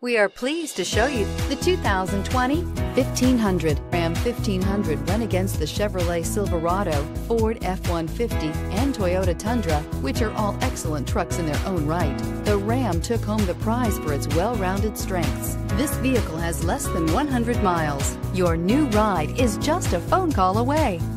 We are pleased to show you the 2020 1500. Ram 1500 went against the Chevrolet Silverado, Ford F-150, and Toyota Tundra, which are all excellent trucks in their own right. The Ram took home the prize for its well-rounded strengths. This vehicle has less than 100 miles. Your new ride is just a phone call away.